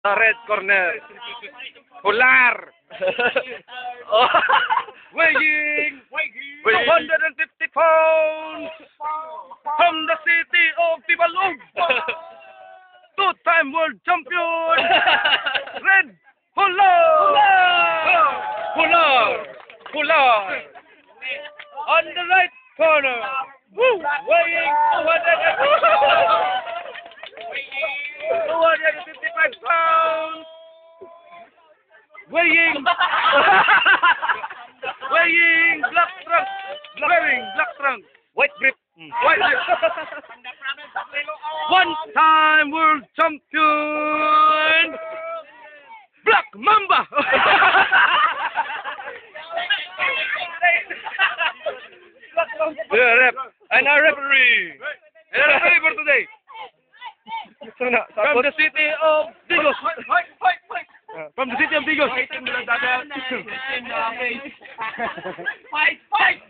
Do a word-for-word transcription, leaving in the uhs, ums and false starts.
Sa red corner. Hular. Oh. Weighing two hundred fifty pounds from the city of Tibalog. Two-time world champion. Red Hular. Hular. Hular. On the right corner. Woo. Weighing two hundred fifty-five pounds. Weighing. Weighing black trunk. Wearing black trunk. White grip. White grip. One time world champion. Black Mamba. Yeah, rep. And our referee. And our referee for today. From the city of Digos. Uh, from the city of Digos. Fight, fight!